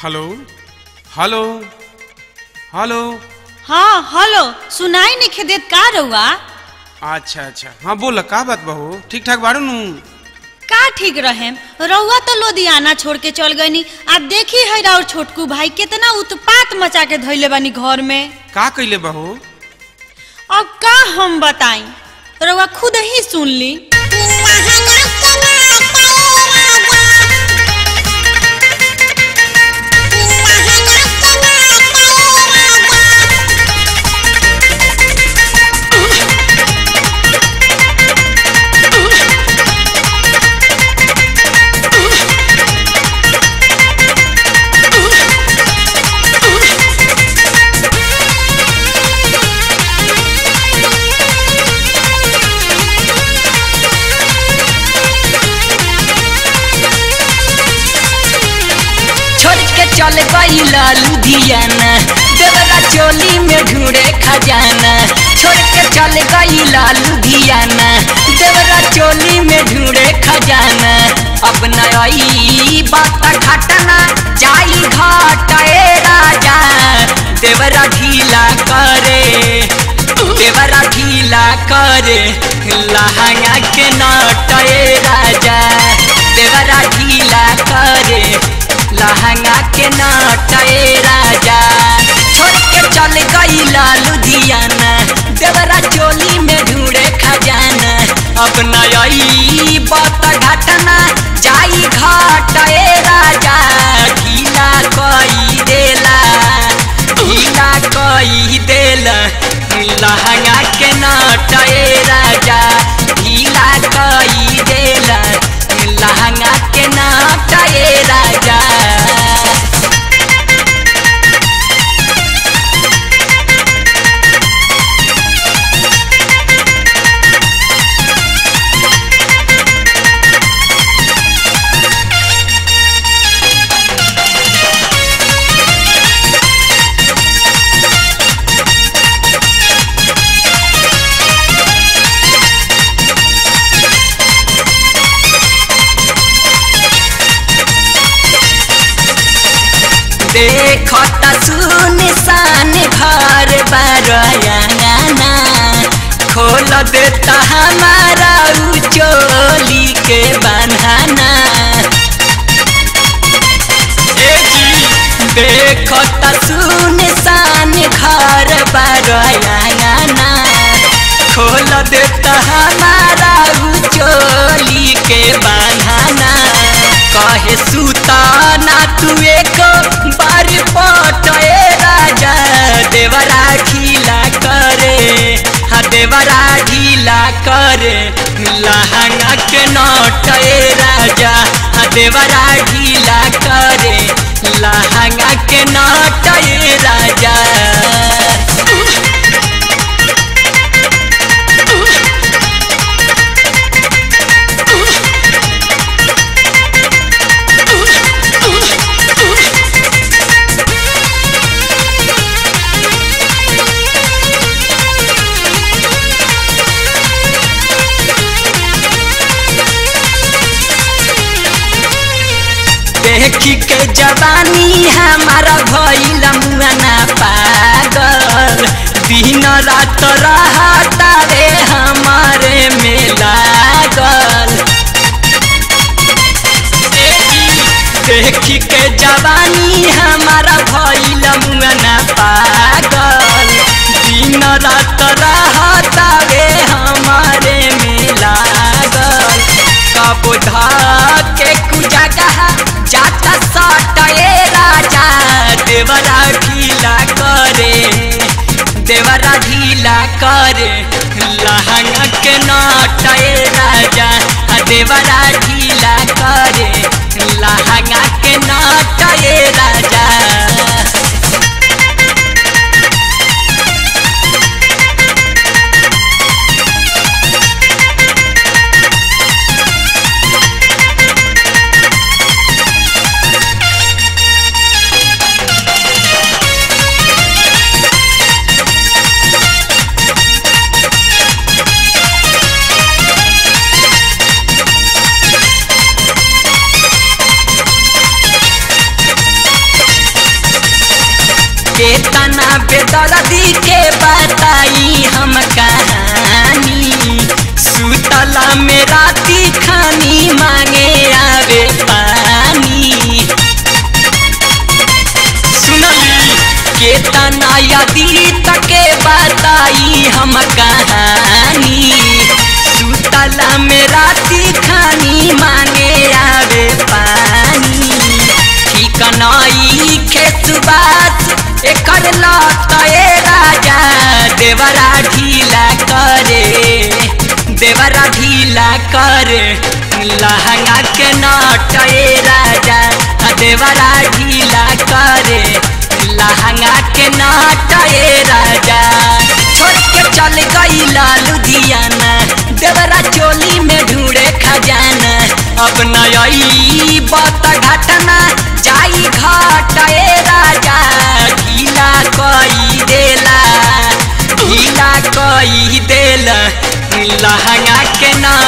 Hello hello hello. हाँ hello, सुनाई नहीं देत का रउआ? अच्छा अच्छा, हाँ बोल का बात बहू, ठीक ठाक बाड़ू नू? का ठीक रहे, रउआ तो लुधियाना छोड़ के चल गईनी। आप देखी है और छोटकू भाई कितना उत्पात मचा के धइले बानी घर में। का कइले बहू? अब का हम बताई, रउआ खुद ही सुन ली। चल गईला लुधियाना, देवरा चोली में ढूंढे खजाना। छोड़ के चल गईला लुधियाना, देवरा चोली में ढूंढे खजाना। अब नई बात घटना जाई घाटे राजा, देवरा ढीला करे, देवरा ढीला करे लहंगा के नाटे राजा। देवरा ढीला करे लहंगा के नाटे राजा। छोड़ के चल गईला लुधियाना, देवरा चोली में ढूंढे खजाना। अब नई बात घटना जाई घाटे राजा, ढीला कई देला, ढीला कई देला लहंगा के नाटे राजा। ढीला कई देला लहंगा के नाटे राजा। देखता सुनसान घर बारयाना, खोल देता हमारा चोली के बन्हाना। देखता सुनसान घर बारयाना, खोल देता हमारा चोली के बन्हाना। कहे सूता ना तू एक बार पटे राजा, देवरा ढीला करे, हाँ देवरा ढीला करे लहंगा के नाटे राजा। हाँ देवरा ढीला करे लहंगा के नाटे राजा। देखी के जवानी हमारा भइल मुआना पागल, दिन रात रहता रे हमारे में लागल। देखी के जवानी हमारा भइल मुआना पागल, दिन रात रहता रे हमारे में लागल। कब धा के कुजगह जाता सटे राजा, देवरा ढीला करे, देवरा ढीला करे लहंगा के नाटे राजा। देवरा ढीला करे लहंगा के नाटे राजा। बेदर्दी के बताई हम कहानी सुतला में राती खानी मांगे आवे पानी सुनली केतना यदि तके बताई हम कहानी सुतला में राती खानी मांगे आवे पानी ठीक नई खेसुबास एकर लत ए राजा देवरा ढीला करे लहंगा के नट ए राजा देवरा ढीला करे लहंगा के नट ए राजा छोड़ के चल गईला लुधियाना देवरा चोली में ढूंढे खजाना अब नई बत घटना जाई घाट ए राजा ढीला कई देला लहंगा के ना